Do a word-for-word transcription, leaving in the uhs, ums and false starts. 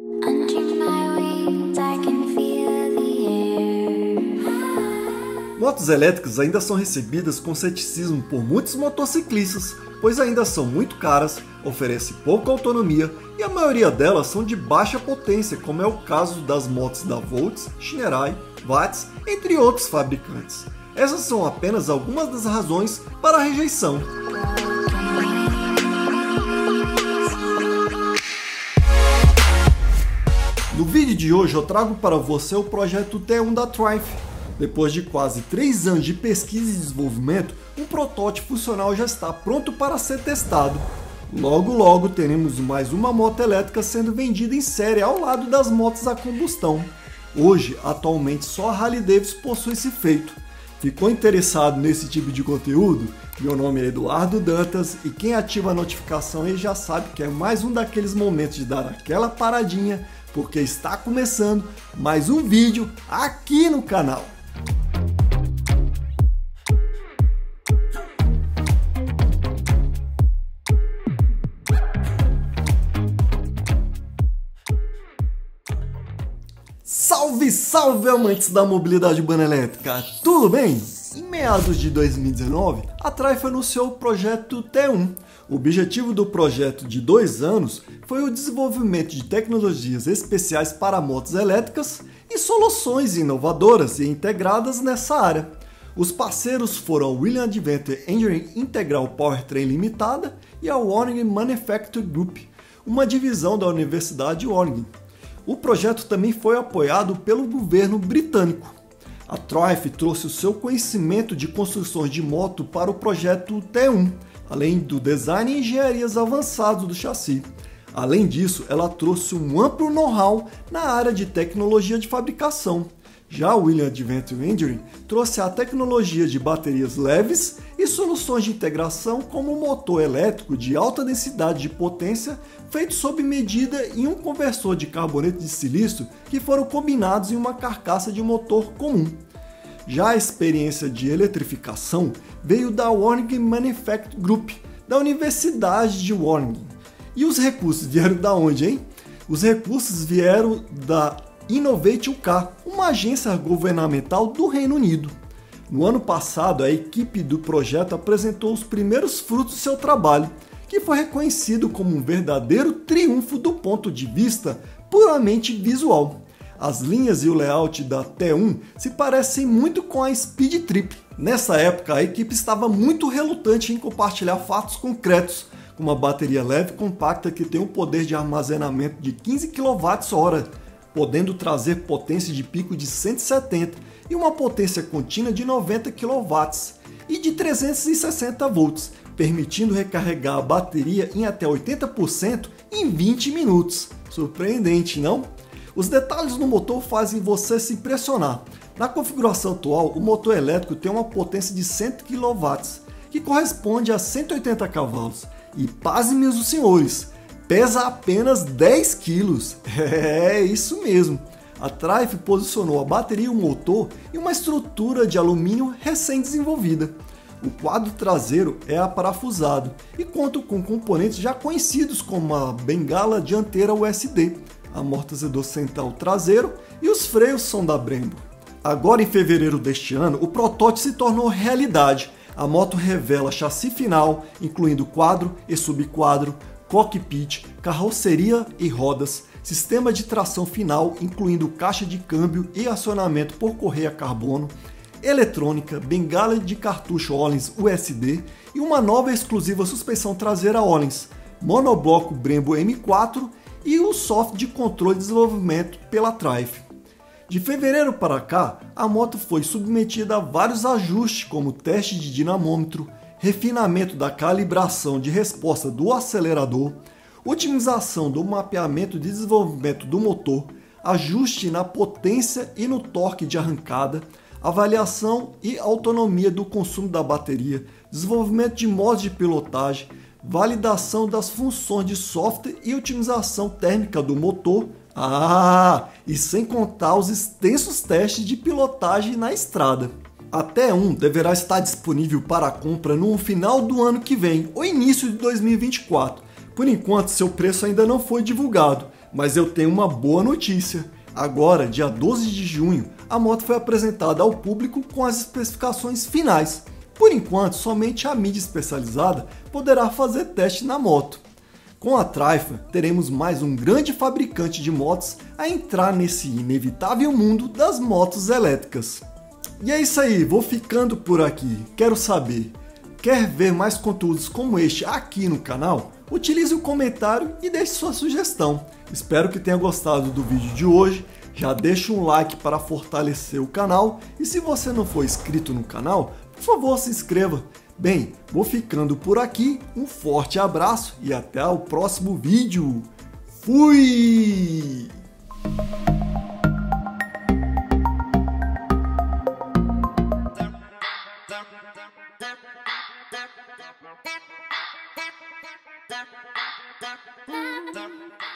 Motos elétricas ainda são recebidas com ceticismo por muitos motociclistas, pois ainda são muito caras, oferecem pouca autonomia e a maioria delas são de baixa potência, como é o caso das motos da Volts, Shinerai, Watts, entre outros fabricantes. Essas são apenas algumas das razões para a rejeição. No vídeo de hoje eu trago para você o projeto T um da Triumph. Depois de quase três anos de pesquisa e desenvolvimento, um protótipo funcional já está pronto para ser testado. Logo logo teremos mais uma moto elétrica sendo vendida em série ao lado das motos a combustão. Hoje, atualmente só a Harley Davidson possui esse feito. Ficou interessado nesse tipo de conteúdo? Meu nome é Eduardo Dantas e quem ativa a notificação aí já sabe que é mais um daqueles momentos de dar aquela paradinha, porque está começando mais um vídeo aqui no canal. Salve, salve amantes da mobilidade urbana elétrica, tudo bem? Em meados de dois mil e dezenove, a Triumph anunciou o projeto T um. O objetivo do projeto de dois anos foi o desenvolvimento de tecnologias especiais para motos elétricas e soluções inovadoras e integradas nessa área. Os parceiros foram a William Adventure Engineering Integral Powertrain Limitada e a Warning Manufacturing Group, uma divisão da Universidade Warning. O projeto também foi apoiado pelo governo britânico. A Triumph trouxe o seu conhecimento de construções de moto para o projeto T um, além do design e engenharias avançados do chassi. Além disso, ela trouxe um amplo know-how na área de tecnologia de fabricação. Já a William Adventure Engineering trouxe a tecnologia de baterias leves e soluções de integração como um motor elétrico de alta densidade de potência feito sob medida em um conversor de carboneto de silício que foram combinados em uma carcaça de motor comum. Já a experiência de eletrificação veio da Warning Manufacturing Group, da Universidade de Warning. E os recursos vieram da onde, hein? Os recursos vieram da Innovate U K, uma agência governamental do Reino Unido. No ano passado, a equipe do projeto apresentou os primeiros frutos do seu trabalho, que foi reconhecido como um verdadeiro triunfo do ponto de vista puramente visual. As linhas e o layout da T um se parecem muito com a Speed Trip. Nessa época, a equipe estava muito relutante em compartilhar fatos concretos, como uma bateria leve e compacta que tem um poder de armazenamento de quinze quilowatt-hora, podendo trazer potência de pico de cento e setenta e uma potência contínua de noventa quilowatts e de trezentos e sessenta volts, permitindo recarregar a bateria em até oitenta por cento em vinte minutos. Surpreendente, não? Os detalhes no motor fazem você se impressionar. Na configuração atual, o motor elétrico tem uma potência de cem quilowatts, que corresponde a cento e oitenta cavalos. E pasmem meus senhores, pesa apenas dez quilos. É isso mesmo. A Triumph posicionou a bateria e o motor em uma estrutura de alumínio recém-desenvolvida. O quadro traseiro é aparafusado e conta com componentes já conhecidos como a bengala dianteira U S D, amortecedor central traseiro e os freios são da Brembo. Agora em fevereiro deste ano, o protótipo se tornou realidade. A moto revela chassi final, incluindo quadro e subquadro, cockpit, carroceria e rodas, sistema de tração final, incluindo caixa de câmbio e acionamento por correia carbono, eletrônica, bengala de cartucho Öhlins U S D e uma nova exclusiva suspensão traseira Öhlins, monobloco Brembo M quatro e o software de controle de desenvolvimento pela Triumph. De fevereiro para cá, a moto foi submetida a vários ajustes como teste de dinamômetro, refinamento da calibração de resposta do acelerador, otimização do mapeamento de desenvolvimento do motor, ajuste na potência e no torque de arrancada, avaliação e autonomia do consumo da bateria, desenvolvimento de modos de pilotagem, validação das funções de software e otimização térmica do motor. Ah, e sem contar os extensos testes de pilotagem na estrada. A T um deverá estar disponível para compra no final do ano que vem ou início de dois mil e vinte e quatro. Por enquanto, seu preço ainda não foi divulgado, Mas eu tenho uma boa notícia. Agora, dia doze de junho, a moto foi apresentada ao público com as especificações finais. Por enquanto, somente a mídia especializada poderá fazer teste na moto. Com a Trifer, teremos mais um grande fabricante de motos a entrar nesse inevitável mundo das motos elétricas. E é isso aí, vou ficando por aqui. Quero saber, quer ver mais conteúdos como este aqui no canal? Utilize o comentário e deixe sua sugestão. Espero que tenha gostado do vídeo de hoje. Já deixa um like para fortalecer o canal e se você não for inscrito no canal, por favor se inscreva. Bem, vou ficando por aqui, um forte abraço e até o próximo vídeo. Fui! Thank you.